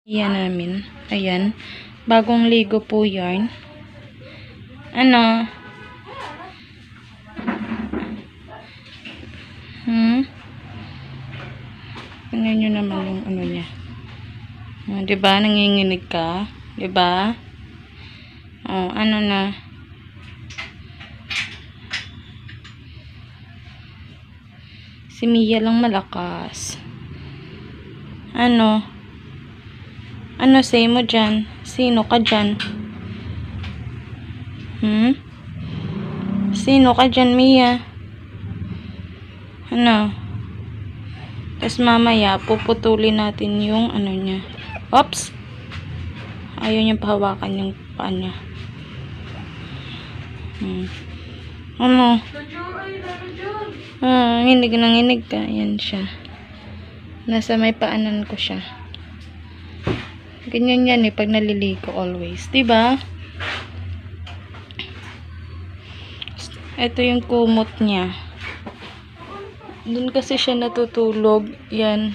Yan namin. Ayan. Bagong ligo po yarn. Ano? Tingnan nyo naman yung ano niya. Diba? Nanginginig ka? Diba? Ano na? Si Mia lang malakas. Ano? Ano say mo dyan? Sino ka dyan? Sino ka dyan, Mia? Ano? Tapos mamaya, puputulin natin yung ano niya. Oops! Ayaw niya pahawakan yung paa niya. Ano? Nginig na nginig ka. Ayan siya. Nasa may paanan ko siya. Ganyan yan pag naliligo always. Diba? Ito yung kumot niya. Doon kasi siya natutulog. Yan.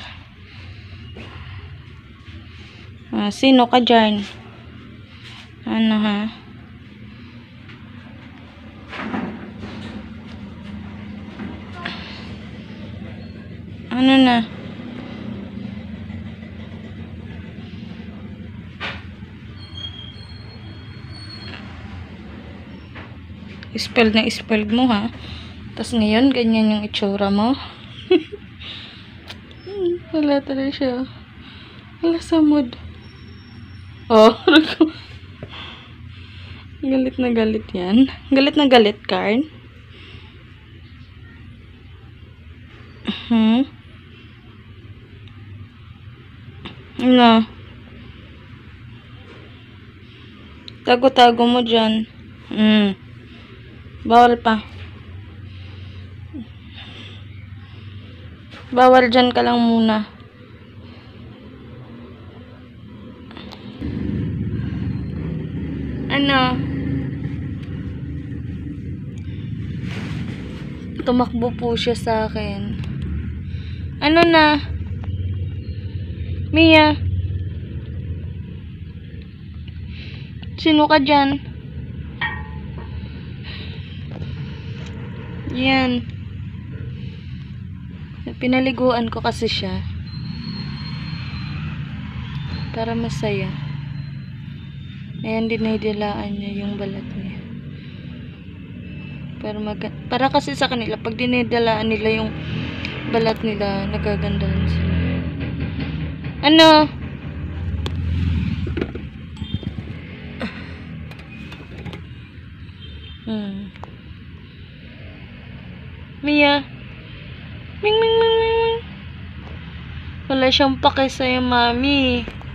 Sino ka dyan? Ano ha? Ano na? Spell na spell mo ha. Tapos ngayon, ganyan yung itsura mo. Wala talaga siya. Wala sa mood. Galit na galit yan. Galit na galit, Karn. Ano? Tago-tago mo dyan. Bawal pa. Bawal dyan ka lang muna. Ano? Tumakbo po siya sa akin. Ano na? Mia? Sino ka dyan? Yan. Pinaliguan ko kasi siya. Para masaya. Ayan, dinidilaan niya yung balat niya. Para kasi sa kanila, pag dinidilaan nila yung balat nila, nagagandahan sila. Ano? Mia? Ming, ming, ming, ming. Wala siyang pake sa'yo, mami.